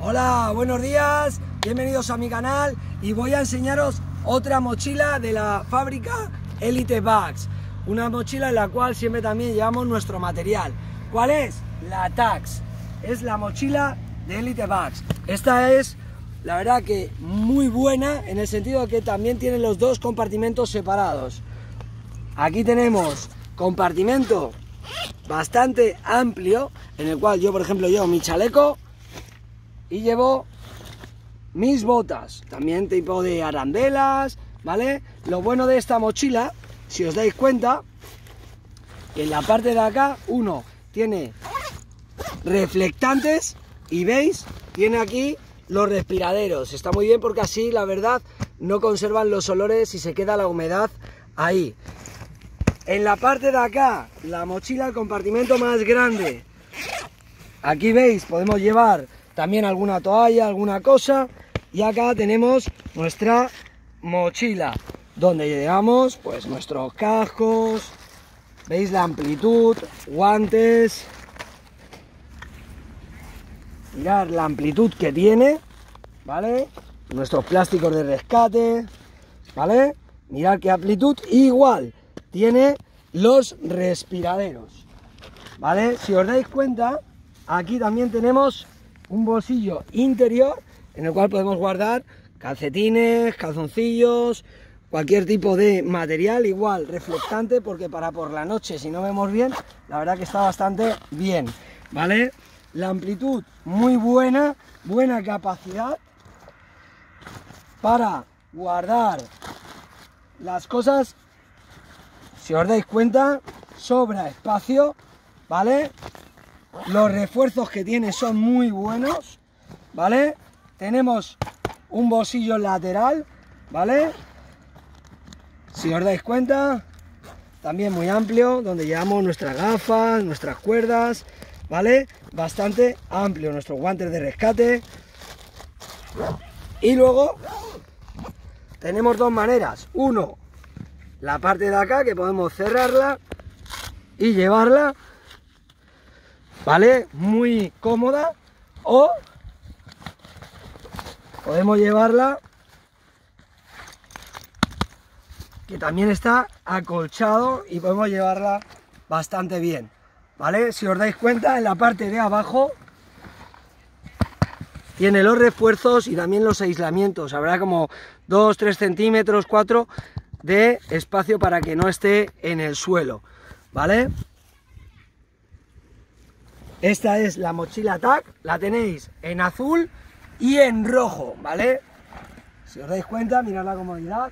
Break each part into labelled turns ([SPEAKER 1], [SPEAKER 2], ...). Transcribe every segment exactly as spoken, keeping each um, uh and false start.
[SPEAKER 1] Hola, buenos días, bienvenidos a mi canal y voy a enseñaros otra mochila de la fábrica Elite Bags. Una mochila en la cual siempre también llevamos nuestro material. ¿Cuál es? La Tax. Es la mochila de Elite Bags. Esta es, la verdad que muy buena en el sentido de que también tiene los dos compartimentos separados. Aquí tenemos compartimento bastante amplio en el cual yo, por ejemplo, llevo mi chaleco y llevo mis botas, también tipo de arandelas, ¿vale? Lo bueno de esta mochila, si os dais cuenta, en la parte de acá, uno tiene reflectantes y veis, tiene aquí los respiraderos. Está muy bien porque así, la verdad, no conservan los olores y se queda la humedad ahí. En la parte de acá, la mochila, el compartimento más grande. Aquí veis, podemos llevar también alguna toalla, alguna cosa. Y acá tenemos nuestra mochila, donde llevamos pues nuestros cascos. Veis la amplitud, guantes. Mirad la amplitud que tiene, ¿vale? Nuestros plásticos de rescate, ¿vale? Mirad qué amplitud, igual tiene los respiraderos, ¿vale? Si os dais cuenta, aquí también tenemos un bolsillo interior en el cual podemos guardar calcetines, calzoncillos, cualquier tipo de material, igual reflectante, porque para por la noche, si no vemos bien, la verdad que está bastante bien, ¿vale? La amplitud muy buena, buena capacidad para guardar las cosas. Si os dais cuenta, sobra espacio, ¿vale? Los refuerzos que tiene son muy buenos, ¿vale? Tenemos un bolsillo lateral, ¿vale? Si os dais cuenta, también muy amplio, donde llevamos nuestras gafas, nuestras cuerdas, ¿vale? Bastante amplio, nuestros guantes de rescate. Y luego tenemos dos maneras. Uno, la parte de acá, que podemos cerrarla y llevarla, ¿vale? Muy cómoda. O podemos llevarla, que también está acolchado y podemos llevarla bastante bien, ¿vale? Si os dais cuenta, en la parte de abajo tiene los refuerzos y también los aislamientos. Habrá como dos, tres centímetros, cuatro de espacio para que no esté en el suelo, ¿vale? Esta es la mochila Tac, la tenéis en azul y en rojo, ¿vale? Si os dais cuenta, mirad la comodidad.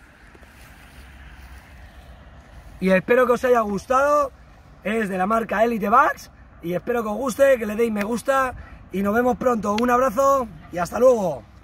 [SPEAKER 1] Y espero que os haya gustado. Es de la marca Elite Bags y espero que os guste, que le deis me gusta y nos vemos pronto. Un abrazo y hasta luego.